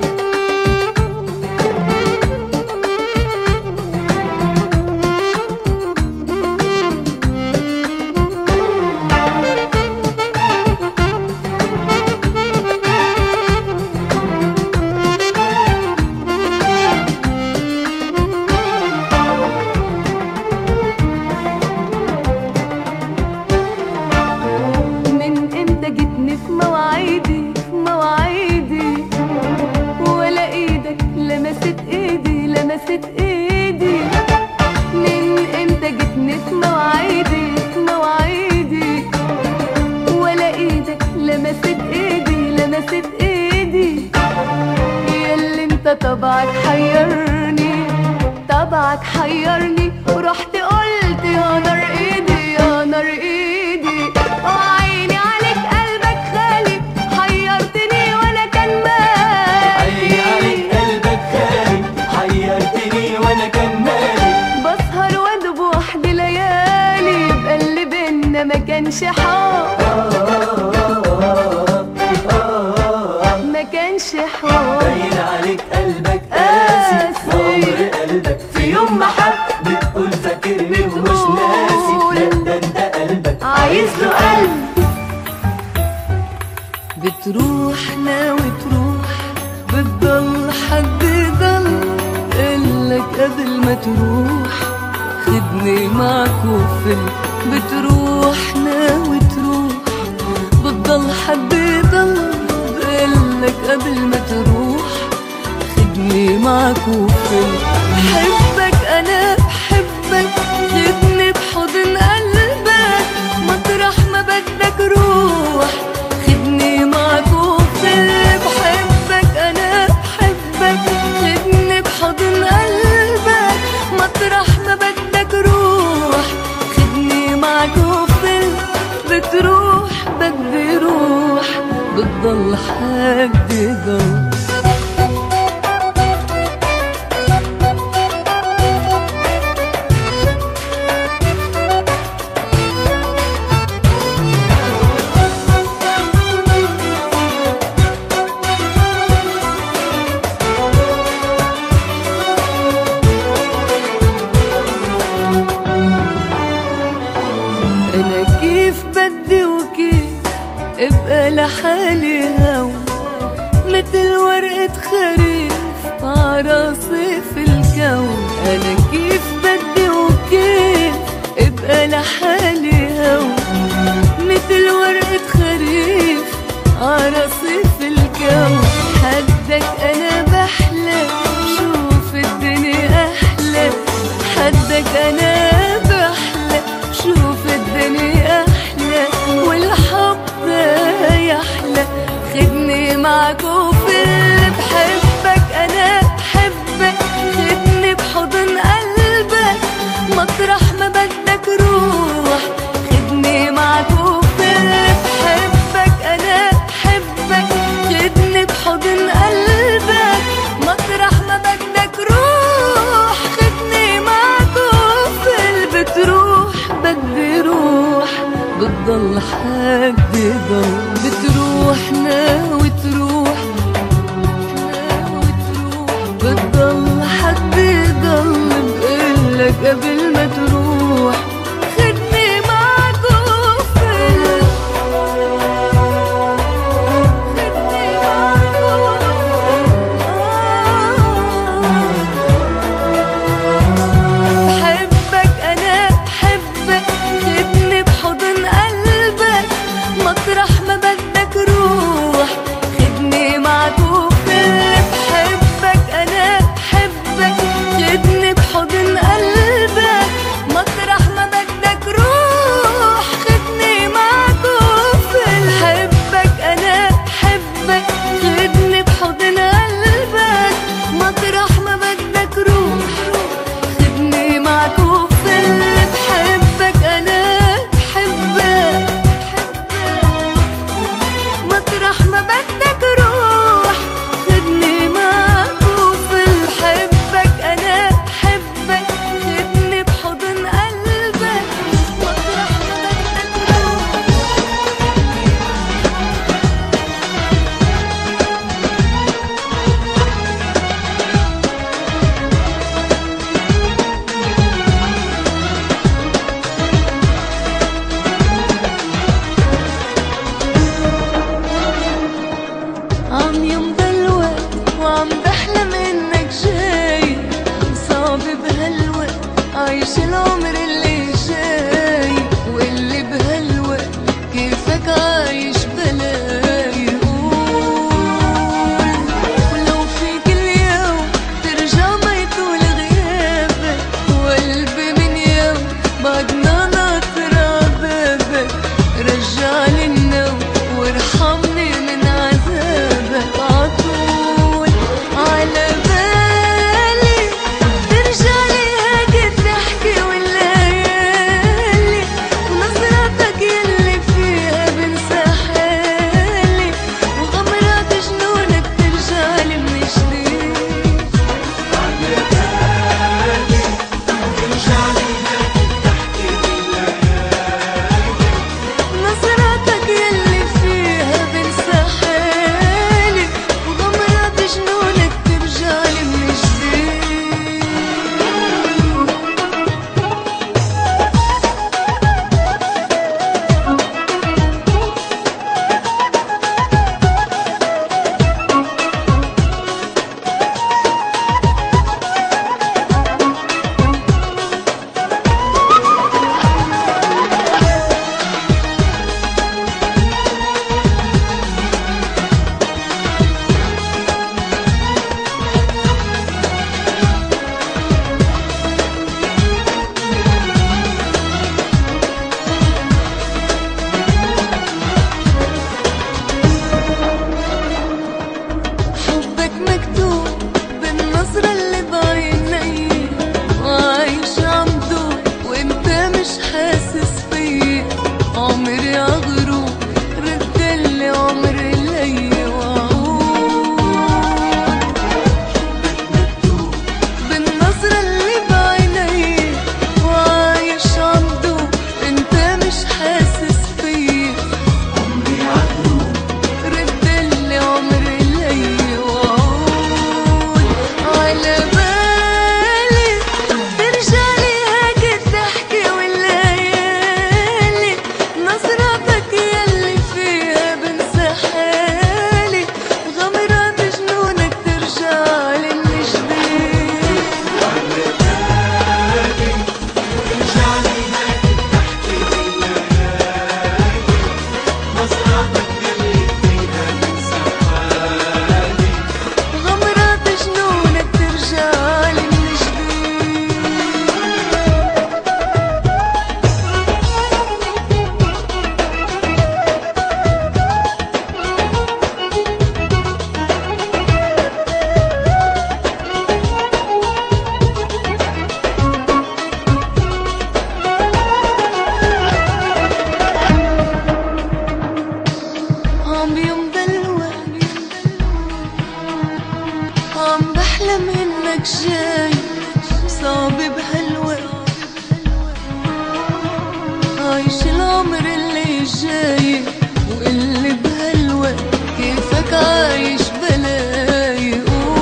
من امتى جيتني في مواعيدي في مواعيدي، ولا ايدك لمست ايدي لمست ايدي. من امتى جيتني في مواعيدي في مواعيدي، ولا ايدك لمست ايدي لمست ايدي. ياللي انت طبعك حيرني، طبعك حيرني، ورحت قلت يا نار ايدي يا نار ايدي. وعيني عليك قلبك خالي، حيرتني وانا كان مالي. عيني عليك قلبك خالي، حيرتني وانا كان مالي. بسهر وادوب وحدي ليالي، يبقى اللي بينا ما كانش حب، ما كانش حب. باين عليك قلبك قاسي، وعمري قلبك في يوم ما حب. بتقول فاكرني ومش ناسي، لا ده انت قلبك عايز له قلب. بتروح ناوي تروح، بتضل حد ضل قالك قبل ما تروح خدني معك وفل. بتروح ناوي تروح، بتضل حد ضل قالك قبل ما تروح خدني معك وفل. بحبك انا بحبك، خدني بحضن قلبك، مطرح ما بدك روح خدني معك وفل. بحبك انا بحبك، خدني بحضن قلبك، مطرح ما بدك روح خدني معك وفل. بتروح بدي روح، بتضل حد ضل. بدي وكيف ابقى لحالي هوا مثل ورقة خريف عرصيف الكون. أنا كيف بدي وكيف ابقى لحالي هوا مثل ورقة خريف عرصيف الكون. حدك أنا بحلى شوف الدنيا أحلى، حدك أنا بحلى شوف الدنيا أحلى، والحب ده يحلى خدني معك وفي اللي بحبك. أنا بحبك خدني بحضن قلبك مطرح ما بدك روح، خدني معك وفي اللي بحبك. أنا بحبك خدني بحضن قلبك مطرح ما بدك روح، خدني معك وفي اللي بتروح بدي روح بتضل حد ضل، بتروح ناوي تروح ناوي تروح بتضل حد ضل. بقلك قبل ما تروح خدني معك وفي خدني معك بحبك. أنا بحبك خدني بحضن قلبك مطرح ما بدك روح، خدني معك وفي اللي بحبك. أنا بحبك خدني بحضن قلبك مطرح ما بدك روح، خدني معك وفي اللي بحبك. أنا بحبك خدني بحضن قلبك مطرح ما بدك روح، خدني معك وفي اللي بحبك. أنا بحبك مطرح ما بدك روح، خدني معك وفي اللي بحبك. أنا بحبك خدني بحضن قلبك مطرح ما بدك روح. عم يمضى الوقت وعم بحلم انك جاي، صعب بهالوقت عايش العمر اللي جاي، واللي بهالوقت كيفك عايش بلاي قول. ولو فيك اليوم ترجع ما يطول غيابك، وقلبي من يوم بعدنا ناطر عبابك، رجعلي النوم وارحمني من عذابك عطول. على بالي ترجعلي هيك الضحكة والليالي، ونظراتك يلي فيها بنسى حالي، وغمرات جنونك ترجعلي من جديد. على بالي ترجعلي هيك الضحكة والليالي، ونظراتك شايف صعب بهالوقت عايش العمر اللي جاي واللي بهالوقت كيفك عايش بلاي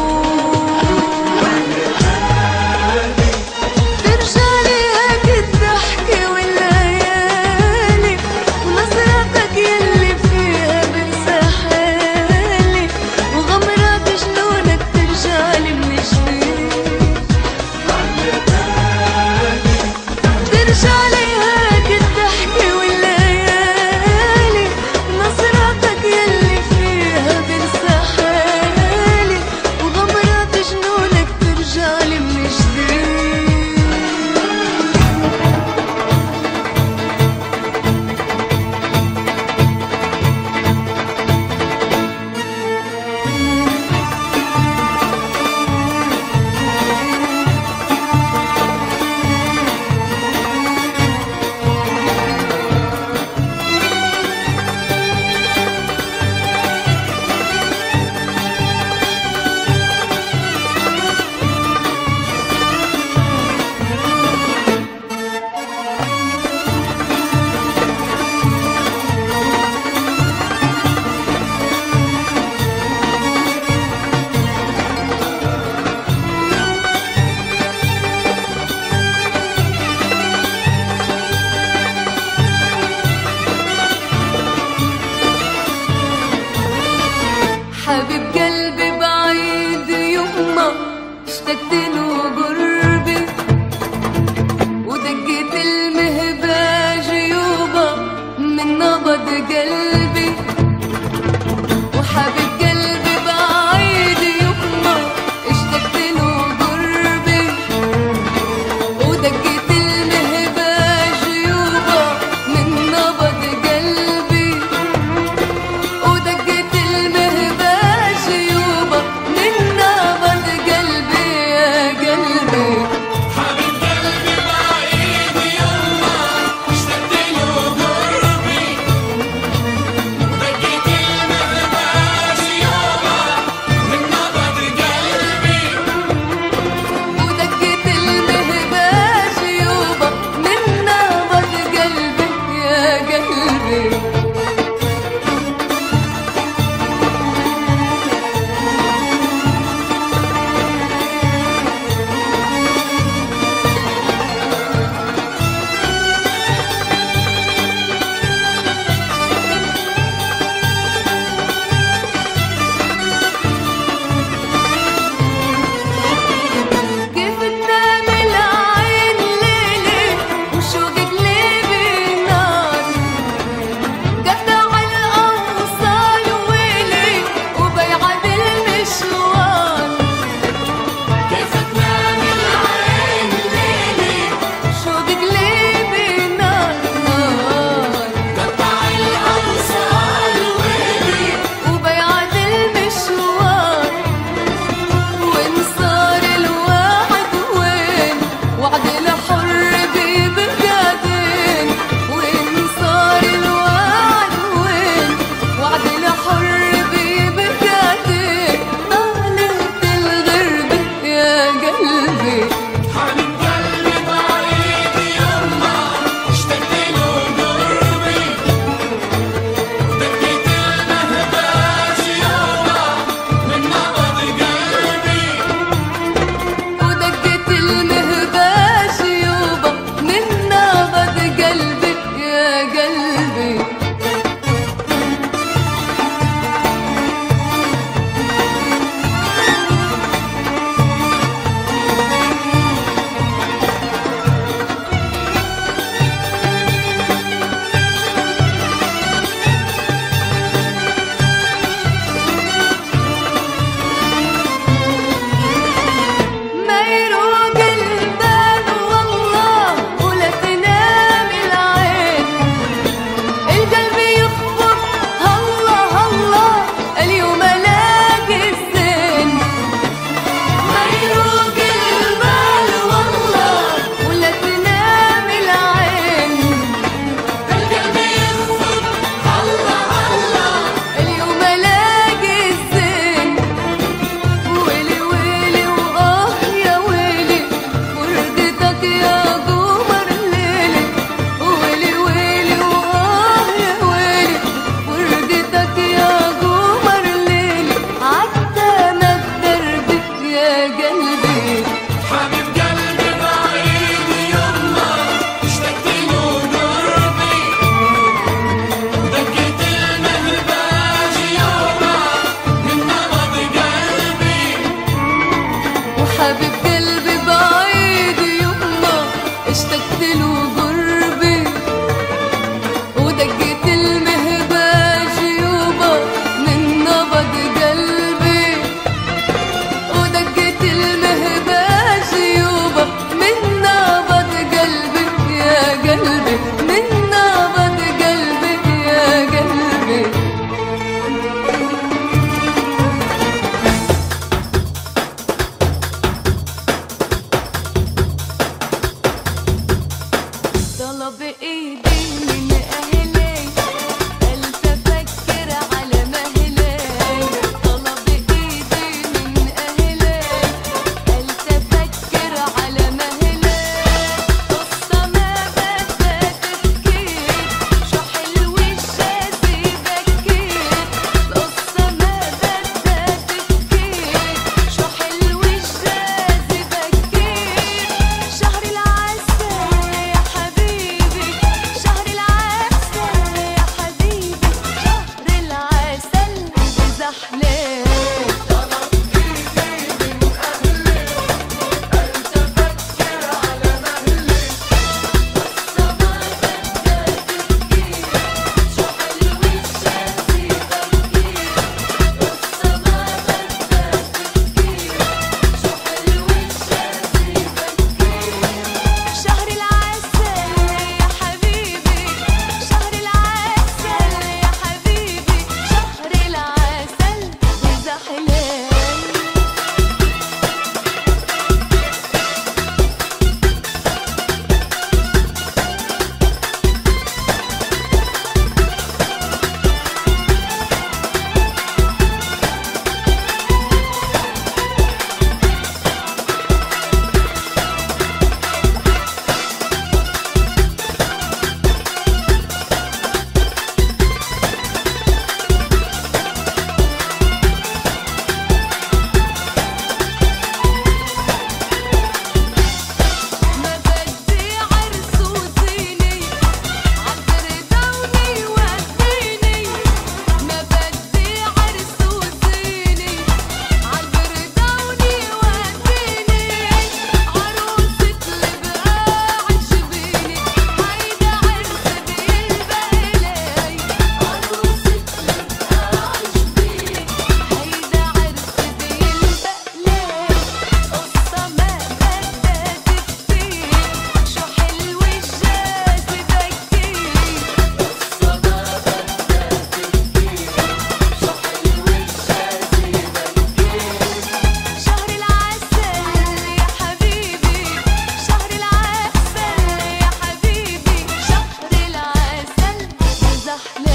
ترجع لي هيك الضحكة والليالي ونظرتك يلي فيها بنسى حالي وغمرات جنونك ترجع لي من جديد ترجع لي هيك الضحكة والليالي ونظرتك يلي فيها بنسى حالي وغمرات جنونك ترجع لي من جديد حبيب قلبي بعيد يما اشتقت له قربي ودقت المهباج يوبا من نبض قلبي وحبيب قلبي بعيد يما اشتقت له قربي ودقت المهباج يوبا من نبض قلبي ودقت المهباج يوبا من نبض قلبي يا قلبي حبيب قلبي بعيد يما اشتقت له قربي ودقت المهباج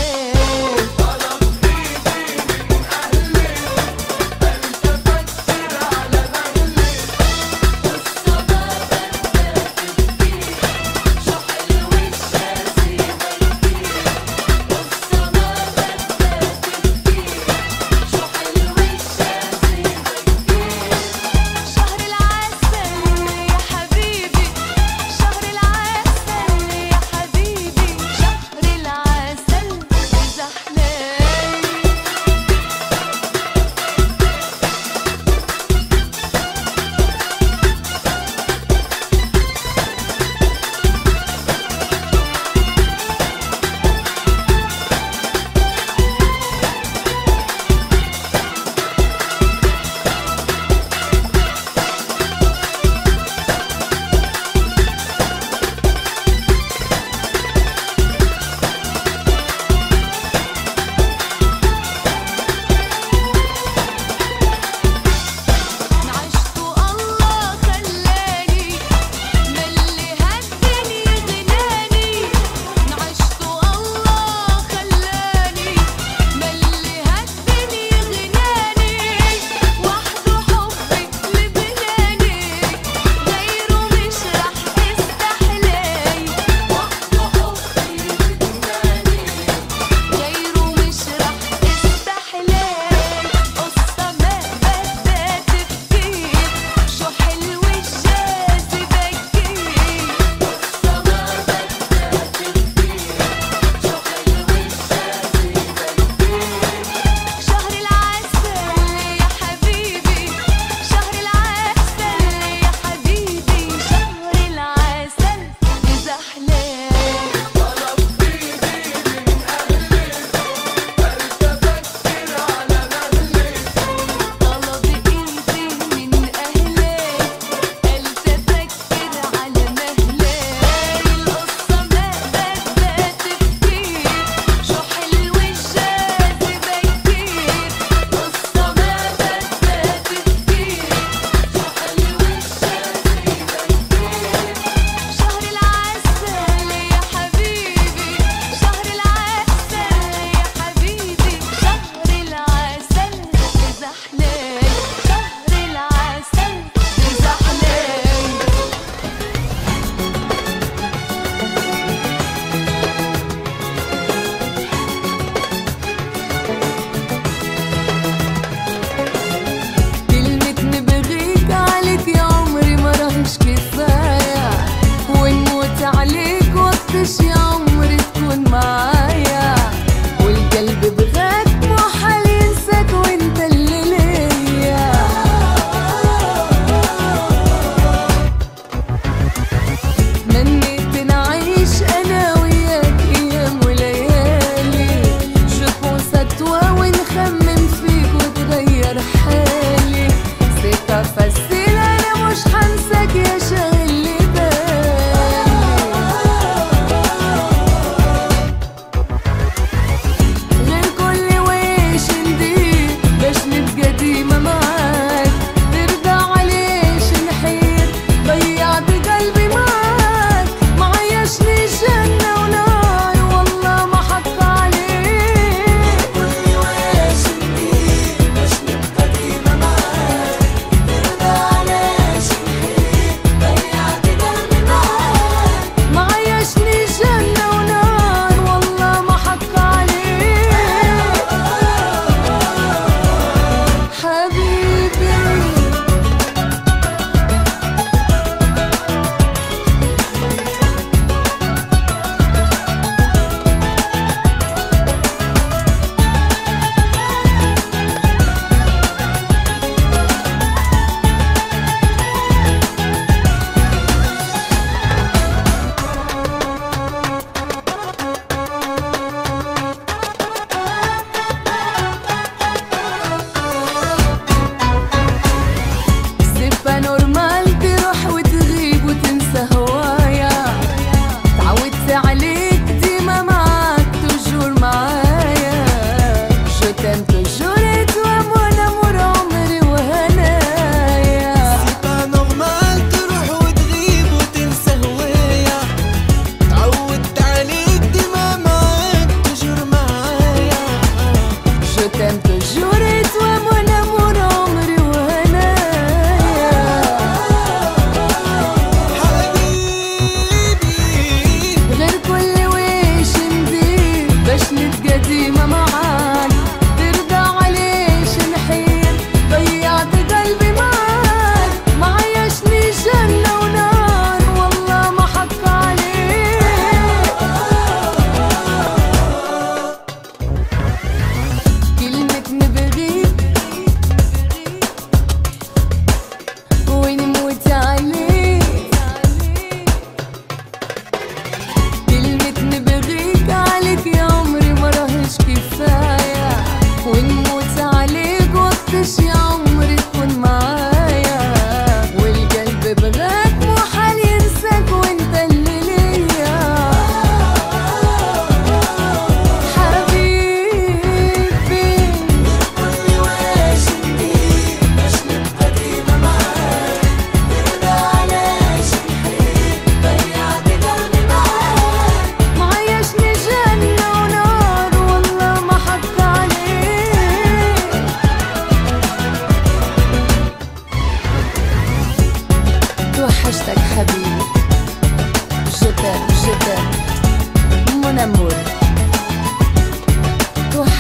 شهر العسل يا حبيبي شهر العسل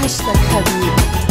وحشتك حبيبي.